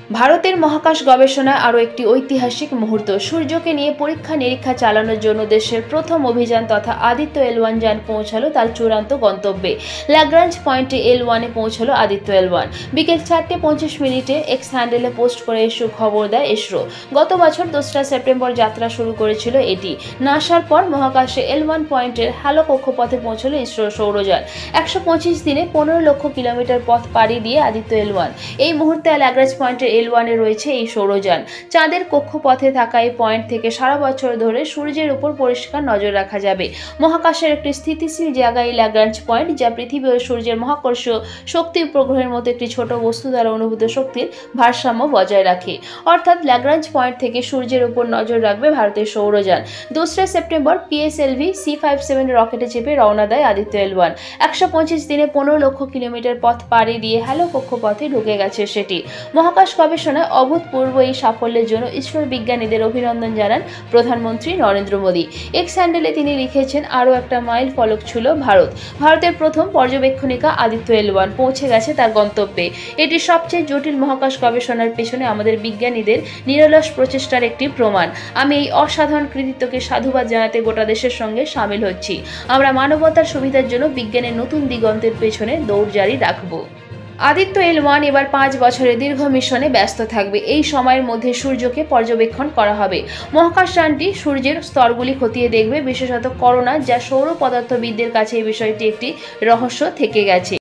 ভারতের মহাকাশ গবেষণায় আরও একটি ঐতিহাসিক মুহূর্ত। সূর্যকে নিয়ে পরীক্ষা নিরীক্ষা চালানোর জন্য দেশের প্রথম অভিযান তথা আদিত্য L1 যান পৌঁছালো তার চূড়ান্ত গন্তব্যে। ল্যাগ্রাঞ্জ পয়েন্টে L1-এ পৌঁছালো আদিত্য L1। বিকেল 4:25 এক্স হ্যান্ডেলে পোস্ট করে ইসরো খবর দেয়। ইসরো গত বছর 2রা সেপ্টেম্বর যাত্রা শুরু করেছিল এটি। নাসার পর মহাকাশে L1 পয়েন্টের হ্যালো কক্ষপথে পৌঁছলো ইসরোর সৌরযান। 125 দিনে 15 লক্ষ কিলোমিটার পথ পাড়ি দিয়ে আদিত্য L1। এই মুহূর্তে ল্যাগ্রাঞ্জ পয়েন্টের L1-এ রয়েছে এই সৌরযান। চাঁদের কক্ষপথে থাকা এই পয়েন্ট থেকে সারা বছর ধরে সূর্যের উপর পরিষ্কার নজর রাখা যাবে। মহাকাশের একটি স্থিতিশীল জায়গা এই ল্যাগ্রাঞ্জ পয়েন্ট, যা পৃথিবী ও সূর্যের মহাকর্ষীয় শক্তি উপগ্রহের মতো একটি ছোট বস্তু দ্বারা অনুভূত শক্তির ভারসাম্য বজায় রাখে। অর্থাৎ ল্যাগ্রাঞ্জ পয়েন্ট থেকে সূর্যের উপর নজর রাখবে ভারতের সৌরযান। 2রা সেপ্টেম্বর PSLV C57 রকেটে চেপে রওনা দেয় আদিত্য L1। 125 দিনে 15 লক্ষ কিলোমিটার পথ পাড়ি দিয়ে হ্যালো কক্ষপথে ঢুকে গেছে সেটি। মহাকাশ গবেষণায় অভূতপূর্ব এই সাফল্যের জন্য ইসরোর বিজ্ঞানীদের অভিনন্দন জানান প্রধানমন্ত্রী নরেন্দ্র মোদী। এক্স হ্যান্ডেলে তিনি লিখেছেন, আরও একটা মাইল ফলক ছিল ভারতের প্রথম পর্যবেক্ষণিকা আদিত্য L1 পৌঁছে গেছে তার গন্তব্যে। এটি সবচেয়ে জটিল মহাকাশ গবেষণার পেছনে আমাদের বিজ্ঞানীদের নিরলস প্রচেষ্টার একটি প্রমাণ। আমি এই অসাধারণ কৃতিত্বকে সাধুবাদ জানাতে গোটা দেশের সঙ্গে সামিল হচ্ছি। আমরা মানবতার সুবিধার জন্য বিজ্ঞানের নতুন দিগন্তের পেছনে দৌড় জারি রাখব। আদিত্য L1 এবার 5 বছরের দীর্ঘ মিশনে ব্যস্ত থাকবে। এই সময়ের মধ্যে সূর্যকে পর্যবেক্ষণ করা হবে। মহাকাশযানটি সূর্যের স্তরগুলি খতিয়ে দেখবে, বিশেষত করোনা, যা সৌর পদার্থবিদদের কাছে এই বিষয়টি একটি রহস্য থেকে গেছে।